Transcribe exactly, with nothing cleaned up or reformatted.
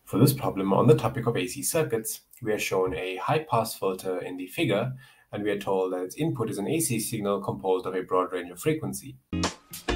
For this problem on the topic of A C circuits, we are shown a high-pass filter in the figure, and we are told that its input is an A C signal composed of a broad range of frequency.